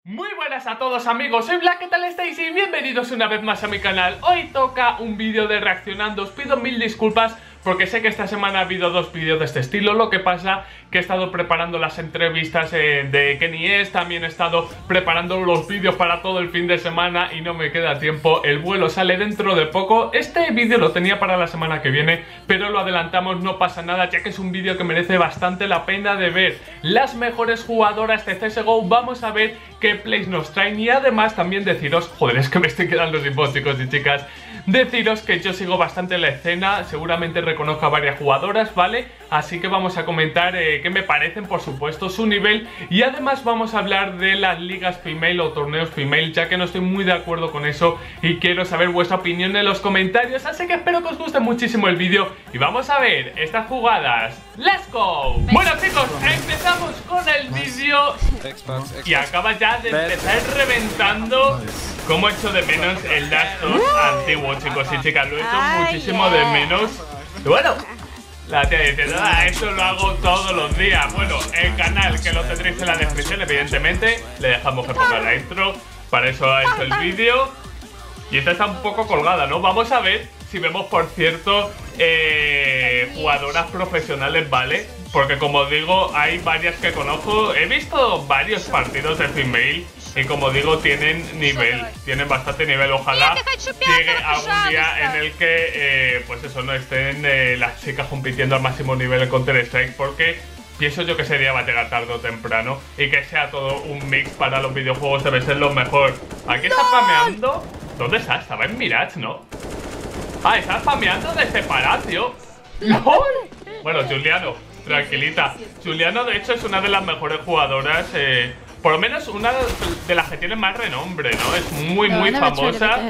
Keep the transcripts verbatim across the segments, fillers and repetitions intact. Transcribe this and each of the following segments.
Muy buenas a todos amigos, soy Black, ¿qué tal estáis? Y bienvenidos una vez más a mi canal. Hoy toca un vídeo de reaccionando, os pido mil disculpas porque sé que esta semana ha habido dos vídeos de este estilo. Lo que pasa que he estado preparando las entrevistas eh, de Kenny S, también he estado preparando los vídeos para todo el fin de semana y no me queda tiempo. El vuelo sale dentro de poco. Este vídeo lo tenía para la semana que viene, pero lo adelantamos, no pasa nada, ya que es un vídeo que merece bastante la pena de ver. Las mejores jugadoras de C S G O, vamos a ver qué plays nos traen y además también deciros, joder, es que me estoy quedando sin voz, chicos y chicas, deciros que yo sigo bastante la escena, seguramente reconozco a varias jugadoras, ¿vale? Así que vamos a comentar eh, qué me parecen, por supuesto, su nivel, y además vamos a hablar de las ligas female o torneos female, ya que no estoy muy de acuerdo con eso y quiero saber vuestra opinión en los comentarios, así que espero que os guste muchísimo el vídeo y vamos a ver estas jugadas. ¡Let's go! Bueno chicos, empezamos con el vídeo y acaba ya de empezar reventando. Como he hecho de menos el Dash dos antiguo, chicos y chicas, lo he hecho muchísimo de menos. Y bueno, la tía dice, nada, eso lo hago todos los días. Bueno, el canal que lo tendréis en la descripción, evidentemente. Le dejamos que ponga la intro, para eso ha hecho el vídeo. Y esta está un poco colgada, ¿no? Vamos a ver si vemos, por cierto, eh, jugadoras profesionales, ¿vale? Porque como digo, hay varias que conozco. He visto varios partidos de female y como digo, tienen nivel, tienen bastante nivel. Ojalá llegue algún día en el que, eh, pues eso, no estén eh, las chicas compitiendo al máximo nivel en Counter-Strike, porque pienso yo que sería va a llegar tarde o temprano y que sea todo un mix para los videojuegos debe ser lo mejor. Aquí está spameando. ¿Dónde está? Estaba en Mirage, ¿no? Ah, está spameando desde Palacio. ¡Lol! Bueno, Juliano, tranquilita. Juliano, de hecho, es una de las mejores jugadoras, eh, por lo menos una de las que tiene más renombre, ¿no? Es muy, muy famosa.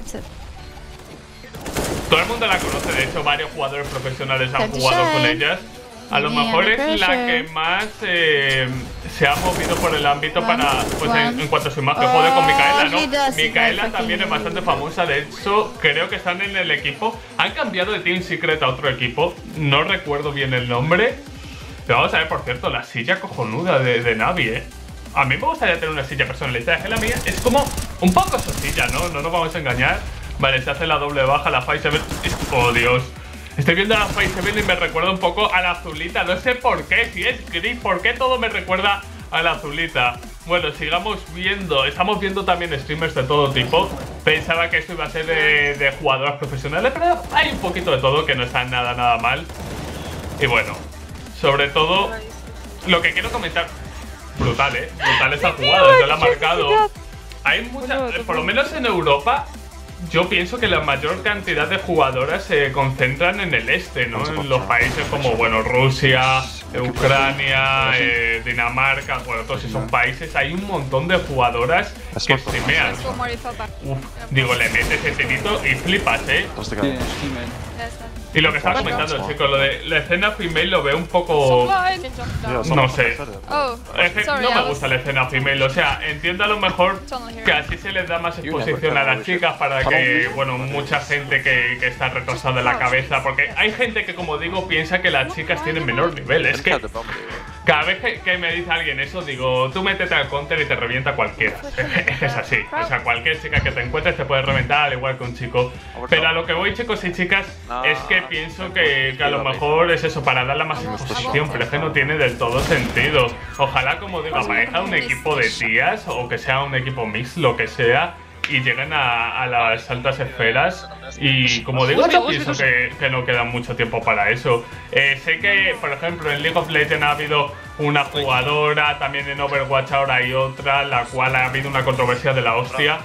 Todo el mundo la conoce, de hecho, varios jugadores profesionales han jugado con ellas. A lo mejor es la que más eh, se ha movido por el ámbito para, pues en, en cuanto a su imagen. Joder, con Micaela, ¿no? Micaela también es bastante famosa, de hecho, creo que están en el equipo. Han cambiado de Team Secret a otro equipo, no recuerdo bien el nombre. Pero vamos a ver, por cierto, la silla cojonuda de, de Navi, ¿eh? A mí me gustaría tener una silla personalizada, es que la mía es como un poco sosilla, ¿no? No nos vamos a engañar. Vale, se hace la doble baja, la Five Seven. Oh, Dios. Estoy viendo a la Five Seven y me recuerda un poco a la azulita. No sé por qué, si es gris, ¿por qué todo me recuerda a la azulita? Bueno, sigamos viendo. Estamos viendo también streamers de todo tipo. Pensaba que esto iba a ser de, de jugadoras profesionales, pero hay un poquito de todo que no está nada, nada mal. Y bueno, sobre todo, lo que quiero comentar... Brutal, ¿eh? Brutal esa jugada, yo la he marcado. Hay muchas, por lo menos en Europa, yo pienso que la mayor cantidad de jugadoras se concentran en el este, ¿no? En los países como, bueno, Rusia, Ucrania, eh, Dinamarca, bueno, todos esos países. Hay un montón de jugadoras que streamean. Uf, digo, le metes ese tirito y flipas, ¿eh? Y lo que estaba comentando, chicos, lo de la escena female lo veo un poco... No sé. Es que no me gusta la escena female, o sea, entiendo a lo mejor que así se les da más exposición a las chicas para que, bueno, mucha gente que, que está retrasada en la cabeza, porque hay gente que, como digo, piensa que las chicas tienen menor nivel. Es que cada vez que, que me dice alguien eso, digo, tú métete al counter y te revienta cualquiera. Es así, o sea, cualquier chica que te encuentres te puede reventar al igual que un chico. Pero a lo que voy, chicos y chicas, es que pienso que, que a lo mejor es eso, para darle más exposición, pero es que no tiene del todo sentido. Ojalá, como digo, aparezca un equipo de tías o que sea un equipo mix, lo que sea, y lleguen a, a las altas esferas. Y como digo, yo pienso que, que no queda mucho tiempo para eso. Eh, sé que, por ejemplo, en League of Legends ha habido una jugadora, también en Overwatch ahora hay otra, la cual ha habido una controversia de la hostia.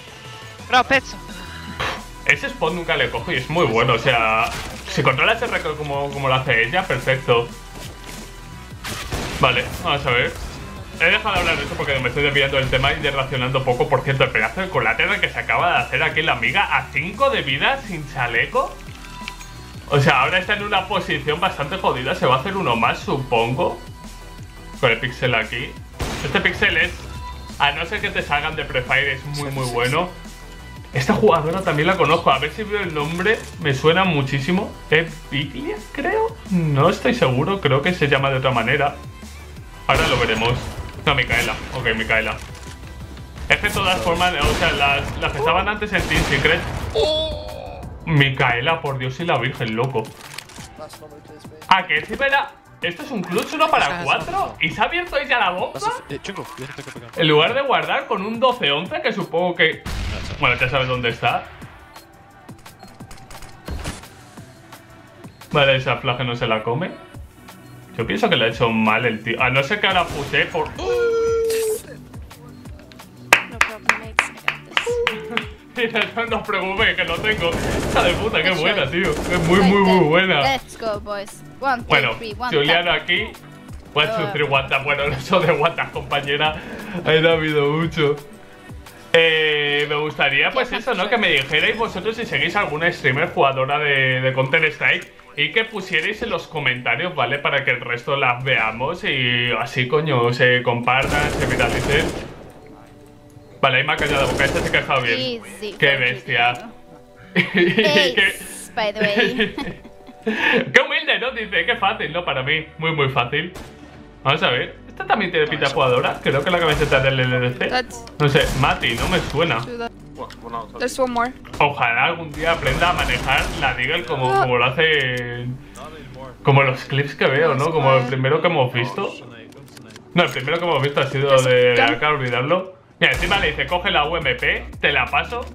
Ese spawn nunca le cojo y es muy bueno, o sea, si controla ese récord como, como lo hace ella, perfecto. Vale, vamos a ver. He dejado de hablar de eso porque me estoy desviando del tema y de reaccionando poco. Por cierto, el pedazo de colátera que se acaba de hacer aquí la amiga a cinco de vida sin chaleco. O sea, ahora está en una posición bastante jodida. Se va a hacer uno más, supongo. Con el pixel aquí. Este pixel es, a no ser que te salgan de Prefire, es muy muy bueno. Esta jugadora también la conozco, a ver si veo el nombre, me suena muchísimo. ¿Es Biglia, creo? No estoy seguro, creo que se llama de otra manera. Ahora lo veremos. No, Micaela, ok, Micaela. todas formas, o sea, las, las que estaban antes en Team Secret. Oh, Micaela, por Dios y la Virgen, loco. Ah, que encima era. Esto es un clutch uno para cuatro y se ha abierto ella la bomba. En lugar de guardar con un doce once, que supongo que. Bueno, ya sabes dónde está. Vale, esa flash no se la come. Yo pienso que le ha hecho mal el tío. A no ser que ahora puse por. No, no os preocupéis, que lo tengo. Hija de puta, qué buena, tío. Es muy, muy, muy buena. Let's go, boys. One, two, bueno, three, one, Juliano aquí. One, two, three, one, tap. Bueno, eso de one, tap, compañera. Ahí no ha habido mucho. Eh, me gustaría, pues eso, ¿no? Que me dijerais vosotros si seguís alguna streamer jugadora de, de Counter-Strike y que pusierais en los comentarios, ¿vale? Para que el resto las veamos y así, coño, se compartan, se viralicen. Vale, ahí me ha callado la boca, esta sí que ha estado bien. Easy, ¡Qué bestia! Ace, by the way. ¡Qué humilde!, ¿no? Dice, qué fácil, ¿no? Para mí, muy, muy fácil. Vamos a ver. ¿Esta también tiene pinta jugadora? Creo que la camiseta del L D C. No sé, Mati, no me suena. There's one more. Ojalá algún día aprenda a manejar la Deagle como, como lo hace. Como los clips que veo, ¿no? Como el primero que hemos visto. No, el primero que hemos visto ha sido de acá, olvidarlo. Mira, encima le dice, coge la U M P, te la paso.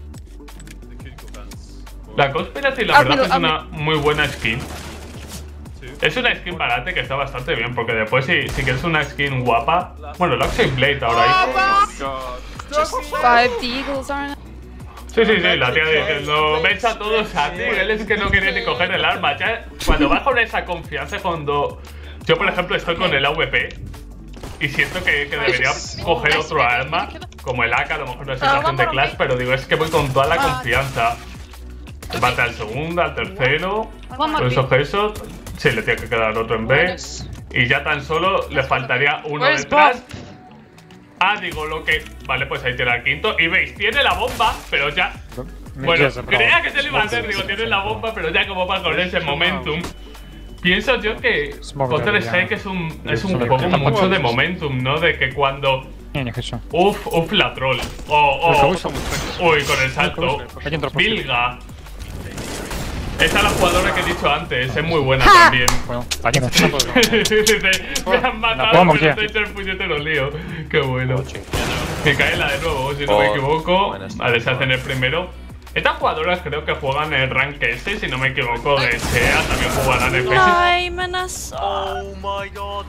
La Conspiracy, la verdad, es una muy buena skin. Es una skin barata que está bastante bien, porque después si, si quieres una skin guapa. Bueno, el Oxy Blade ahora ahí. Five Deagles aren't. Sí, sí, sí, la tía diciendo, ves a todos a ti, él es que no quería ni coger el arma. Ya, cuando vas con esa confianza, cuando yo, por ejemplo, estoy con el A V P y siento que, que debería coger otro arma, como el A K, a lo mejor no es situación de Clash, pero digo, es que voy con toda la confianza. Bate al segundo, al tercero, con esos gesos. Sí, le tiene que quedar otro en B. Y ya tan solo le faltaría uno detrás. Ah, digo lo que. Vale, pues ahí tiene el quinto. Y veis, tiene la bomba, pero ya. Bueno, creía que se le iba a hacer. Digo, tiene la bomba, pero ya como va con ese momentum. Pienso yo que Counter-Strike es un, es un juego mucho de momentum, ¿no? De que cuando. Uf, uf, la troll. Oh, oh. Uy, con el salto. Vilga. Esa es la jugadora que he dicho antes, es muy buena también. Bueno, aquí no está. Me han matado, pero te he hecho el puñetero lío. Qué bueno. Micaela de nuevo, si no me equivoco. Vale, se hacen el primero. Estas jugadoras creo que juegan en Rank S, si no me equivoco, de S E A, también jugarán en F S. Ay, menas. Oh my god.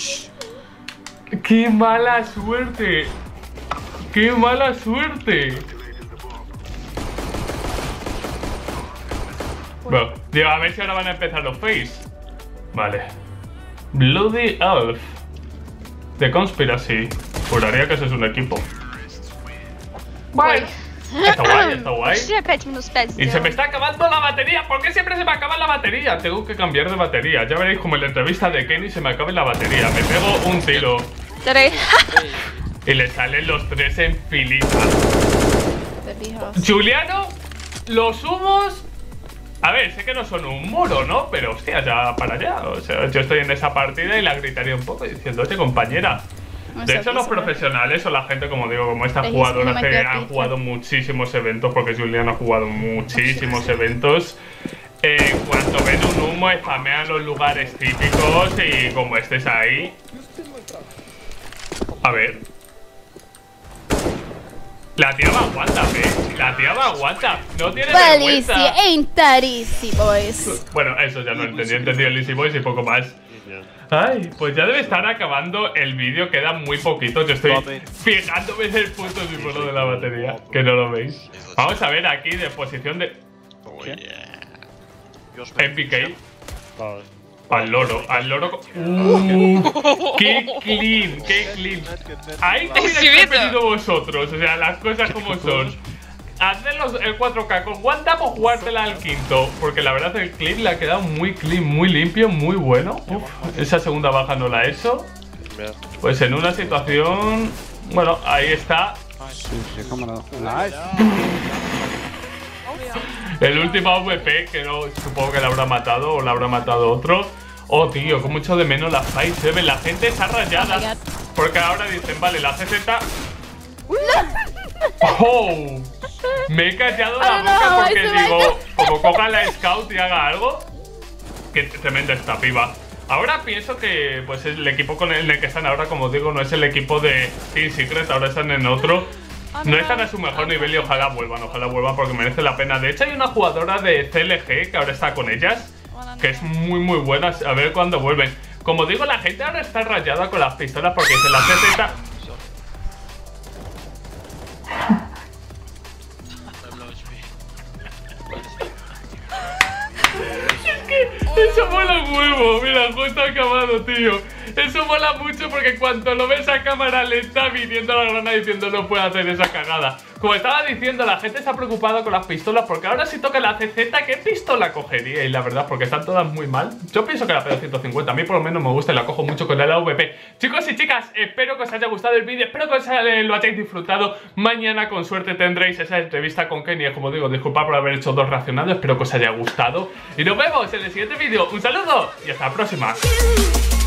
¡Qué mala suerte! ¡Qué mala suerte! Bueno, digo, a ver si ahora van a empezar los face. Vale. Bloody Elf. The Conspiracy. Juraría que ese es un equipo. Guay. Está guay, está guay. Y se me está acabando la batería. ¿Por qué siempre se me acaba la batería? Tengo que cambiar de batería. Ya veréis como en la entrevista de Kenny se me acabe la batería. Me pego un tiro. Y le salen los tres en filita. Juliano, los humos. A ver, sé que no son un muro, ¿no? Pero hostia, ya para allá. O sea, yo estoy en esa partida y la gritaría un poco diciendo, oye, compañera. De hecho, los profesionales o la gente, como digo, como estas jugadoras que han jugado muchísimos eventos, porque Juliano ha jugado muchísimos eventos, eh, cuando ven un humo, spamean los lugares típicos y como estés ahí. A ver. La tía va aguanta, ¿eh? La tía va aguanta. No tiene vergüenza. Easy, ain't that easy, boys. Bueno, eso ya no entendí. Entendí el Easy Boys y poco más. Ay, pues ya debe estar acabando el vídeo. Queda muy poquito. Yo estoy fijándome en el punto símbolo de la batería. Que no lo veis. Vamos a ver aquí de posición de... M P K. Al loro, al loro. Uh, ¡Qué clean! ¡Qué clean! Ahí tenéis que haber venido vosotros. O sea, las cosas como son. Hacer los, el cuatro K con one tap o jugártela al quinto. Porque la verdad el clip le ha quedado muy clean, muy limpio, muy bueno. Uf, esa segunda baja no la he hecho. Pues en una situación... Bueno, ahí está. El último A V P, que no, supongo que la habrá matado o la habrá matado otro. Oh, tío, con mucho de menos la Five Seven. La gente está rayada. Porque ahora dicen, vale, la C Z... ¡Oh! Me he callado la boca porque digo, como coja la Scout y haga algo. Qué tremenda esta piba. Ahora pienso que pues el equipo con el que están ahora, como digo, no es el equipo de Team Secret, ahora están en otro. No están a su mejor nivel y ojalá vuelvan, ojalá vuelvan porque merece la pena. De hecho hay una jugadora de C L G que ahora está con ellas, que es muy muy buena, a ver cuándo vuelven. Como digo, la gente ahora está rayada con las pistolas porque se las C Z... Es que eso mola un huevo, mira, justo ha acabado, tío. Eso mola mucho porque cuando lo ves a cámara lenta viniendo la grana diciendo no puede hacer esa cagada. Como estaba diciendo, la gente está preocupada con las pistolas porque ahora si toca la C Z, ¿qué pistola cogería? Y la verdad, porque están todas muy mal. Yo pienso que la P doscientos cincuenta, a mí por lo menos me gusta y la cojo mucho con el A V P. Chicos y chicas, espero que os haya gustado el vídeo, espero que os haya, lo hayáis disfrutado. Mañana con suerte tendréis esa entrevista con Kenny. Como digo, disculpad por haber hecho dos reaccionados, espero que os haya gustado. Y nos vemos en el siguiente vídeo. Un saludo y hasta la próxima.